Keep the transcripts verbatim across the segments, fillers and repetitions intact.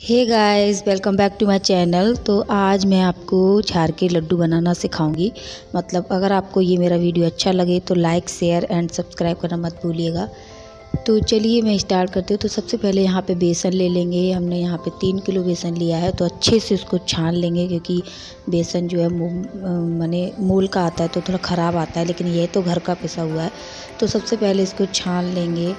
Hey guys, welcome back to my channel. तो आज मैं आपको झार के लड्डू बनाना सिखाऊंगी। मतलब अगर आपको ये मेरा वीडियो अच्छा लगे तो लाइक शेयर एंड सब्सक्राइब करना मत भूलिएगा। तो चलिए मैं स्टार्ट करती हूँ। तो सबसे पहले यहाँ पे बेसन ले लेंगे। हमने यहाँ पे तीन किलो बेसन लिया है, तो अच्छे से उसको छान लेंगे, क्योंकि बेसन जो है माने मूल का आता है तो थोड़ा ख़राब आता है, लेकिन ये तो घर का पिसा हुआ है। तो सबसे पहले इसको छान लेंगे।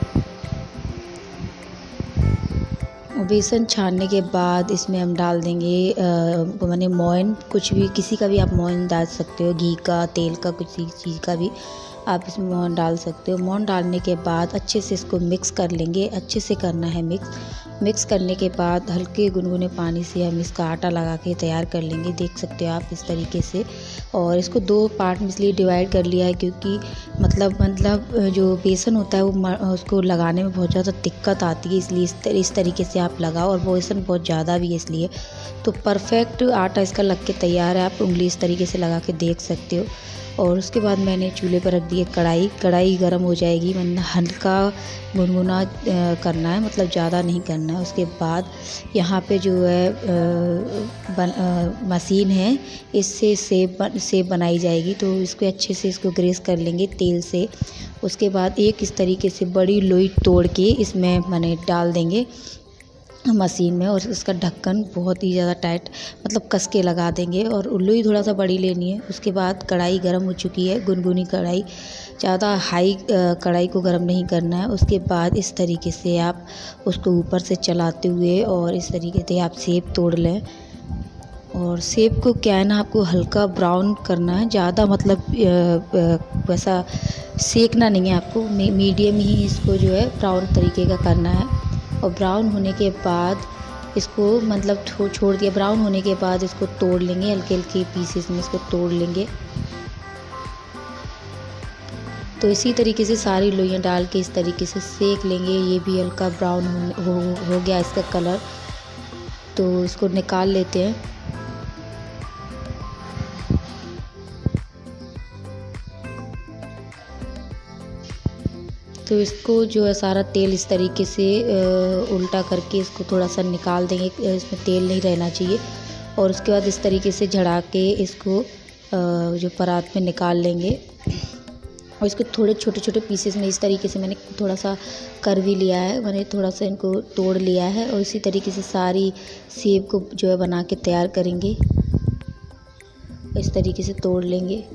बेसन छानने के बाद इसमें हम डाल देंगे माने मोइन, कुछ भी किसी का भी आप मोइन डाल सकते हो, घी का, तेल का, किसी चीज़ का भी आप इसमें मोइन डाल सकते हो। मोइन डालने के बाद अच्छे से इसको मिक्स कर लेंगे। अच्छे से करना है मिक्स। मिक्स करने के बाद हल्के गुनगुने पानी से हम इसका आटा लगा के तैयार कर लेंगे। देख सकते हो आप इस तरीके से। और इसको दो पार्ट में इसलिए डिवाइड कर लिया है क्योंकि मतलब मतलब जो बेसन होता है वो उसको लगाने में बहुत ज़्यादा दिक्कत आती है, इसलिए इस, तर, इस तरीके से आप लगाओ। और बेसन बहुत ज़्यादा भी है इसलिए। तो परफेक्ट आटा इसका लग के तैयार है। आप उंगली इस तरीके से लगा के देख सकते हो। और उसके बाद मैंने चूल्हे पर रख दिए कढ़ाई। कढ़ाई गर्म हो जाएगी। मैंने हल्का गुनगुना करना है, मतलब ज़्यादा नहीं करना है। उसके बाद यहाँ पे जो है बन, आ, मशीन है, इससे सेब बन, सेब बनाई जाएगी। तो इसको अच्छे से इसको ग्रेस कर लेंगे तेल से। उसके बाद एक इस तरीके से बड़ी लोई तोड़ के इसमें मैंने डाल देंगे मशीन में। और उसका ढक्कन बहुत ही ज़्यादा टाइट मतलब कस के लगा देंगे। और लोई थोड़ा सा बड़ी लेनी है। उसके बाद कढ़ाई गर्म हो चुकी है, गुनगुनी कढ़ाई, ज़्यादा हाई कढ़ाई को गर्म नहीं करना है। उसके बाद इस तरीके से आप उसको ऊपर से चलाते हुए और इस तरीके से आप सेब तोड़ लें। और सेब को क्या है ना, आपको हल्का ब्राउन करना है, ज़्यादा मतलब वैसा सेकना नहीं है आपको। मीडियम ही इसको जो है ब्राउन तरीके का करना है। और ब्राउन होने के बाद इसको मतलब छोड़ दिया। ब्राउन होने के बाद इसको तोड़ लेंगे, हल्के हल्के पीसेस में इसको तोड़ लेंगे। तो इसी तरीके से सारी लोइयाँ डाल के इस तरीके से सेक लेंगे। ये भी हल्का ब्राउन हो, हो, हो गया इसका कलर। तो इसको निकाल लेते हैं। तो इसको जो है सारा तेल इस तरीके से उल्टा करके इसको थोड़ा सा निकाल देंगे, इसमें तेल नहीं रहना चाहिए। और उसके बाद इस तरीके से झड़ा के इसको जो परात में निकाल लेंगे। और इसको थोड़े छोटे छोटे पीसेस में इस तरीके से मैंने थोड़ा सा कर भी लिया है, मैंने थोड़ा सा इनको तोड़ लिया है। और इसी तरीके से सारी सेब को जो है बना के तैयार करेंगे। इस तरीके से तोड़ लेंगे।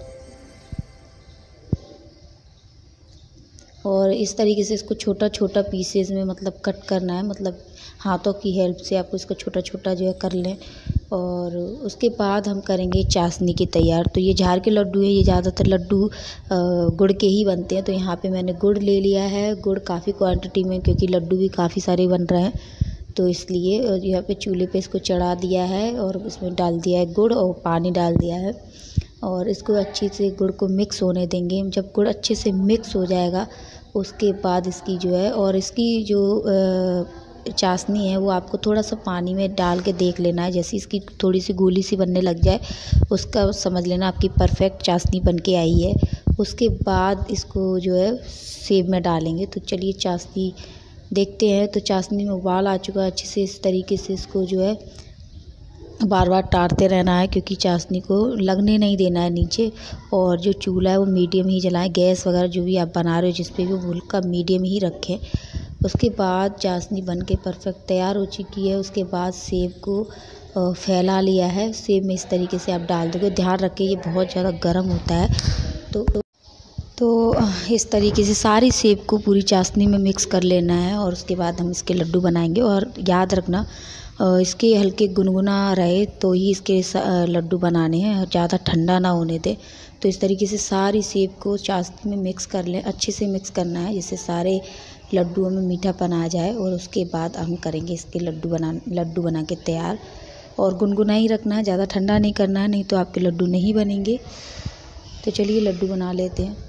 और इस तरीके से इसको छोटा छोटा पीसेस में मतलब कट करना है, मतलब हाथों की हेल्प से आपको इसको छोटा छोटा जो है कर लें। और उसके बाद हम करेंगे चाशनी की तैयार। तो ये झार के लड्डू हैं, ये ज़्यादातर लड्डू गुड़ के ही बनते हैं। तो यहाँ पे मैंने गुड़ ले लिया है, गुड़ काफ़ी क्वांटिटी में, क्योंकि लड्डू भी काफ़ी सारे बन रहे हैं। तो इसलिए यहाँ पे चूल्हे पे इसको चढ़ा दिया है और इसमें डाल दिया है गुड़ और पानी डाल दिया है। और इसको अच्छे से गुड़ को मिक्स होने देंगे। जब गुड़ अच्छे से मिक्स हो जाएगा उसके बाद इसकी जो है और इसकी जो चाशनी है वो आपको थोड़ा सा पानी में डाल के देख लेना है। जैसे इसकी थोड़ी सी गोली सी बनने लग जाए उसका समझ लेना आपकी परफेक्ट चाशनी बन के आई है। उसके बाद इसको जो है सेब में डालेंगे। तो चलिए चाशनी देखते हैं। तो चाशनी में उबाल आ चुका है अच्छे से। इस तरीके से इसको जो है बार बार टारते रहना है, क्योंकि चाशनी को लगने नहीं देना है नीचे। और जो चूल्हा है वो मीडियम ही जलाएं। गैस वगैरह जो भी आप बना रहे हो जिस पे भी, वो हल्का मीडियम ही रखें। उसके बाद चाशनी बन के परफेक्ट तैयार हो चुकी है। उसके बाद सेब को फैला लिया है। सेब में इस तरीके से आप डाल दोगे। ध्यान रखें ये बहुत ज़्यादा गर्म होता है। तो तो इस तरीके से सारी सेब को पूरी चाशनी में मिक्स कर लेना है। और उसके बाद हम इसके लड्डू बनाएंगे। और याद रखना इसके हल्के गुनगुना रहे तो ही इसके लड्डू बनाने हैं, ज़्यादा ठंडा ना होने दे। तो इस तरीके से सारी सेब को चाशनी में मिक्स कर लें। अच्छे से मिक्स करना है जिससे सारे लड्डुओं में मीठापन आ जाए। और उसके बाद हम करेंगे इसके लड्डू बना लड्डू बना के तैयार। और गुनगुना ही रखना है, ज़्यादा ठंडा नहीं करना है, नहीं तो आपके लड्डू नहीं बनेंगे। तो चलिए लड्डू बना लेते हैं।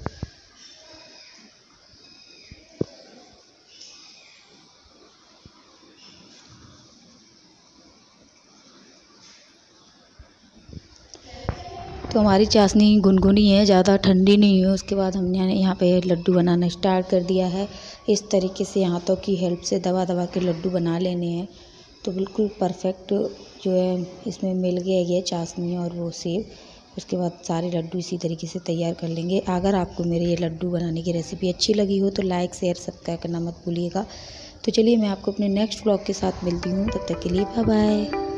तो हमारी चाशनी गुनगुनी है, ज़्यादा ठंडी नहीं है। उसके बाद हमने यहाँ पे लड्डू बनाना स्टार्ट कर दिया है। इस तरीके से हाथों की हेल्प से दबा दबा के लड्डू बना लेने हैं। तो बिल्कुल परफेक्ट जो है इसमें मिल गया ये चाशनी और वो सेब। उसके बाद सारे लड्डू इसी तरीके से तैयार कर लेंगे। अगर आपको मेरे ये लड्डू बनाने की रेसिपी अच्छी लगी हो तो लाइक शेयर सब्सक्राइब करना मत भूलिएगा। तो चलिए मैं आपको अपने नेक्स्ट व्लॉग के साथ मिलती हूँ, तब तक के लिए बाय बाय।